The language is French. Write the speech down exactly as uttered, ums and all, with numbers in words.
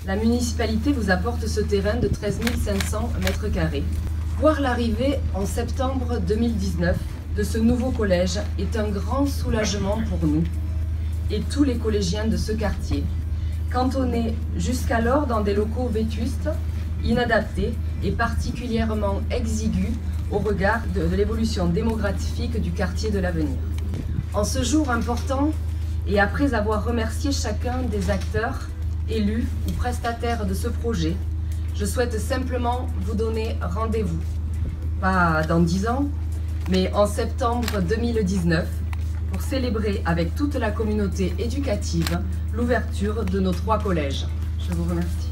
la municipalité vous apporte ce terrain de treize mille cinq cents mètres carrés. Voir l'arrivée en septembre deux mille dix-neuf de ce nouveau collège est un grand soulagement pour nous et tous les collégiens de ce quartier, cantonnés jusqu'alors dans des locaux vétustes, inadaptés et particulièrement exigus au regard de, de l'évolution démographique du quartier de l'Avenir. En ce jour important, et après avoir remercié chacun des acteurs, élus ou prestataires de ce projet, je souhaite simplement vous donner rendez-vous, pas dans dix ans, mais en septembre deux mille dix-neuf, pour célébrer avec toute la communauté éducative l'ouverture de nos trois collèges. Je vous remercie.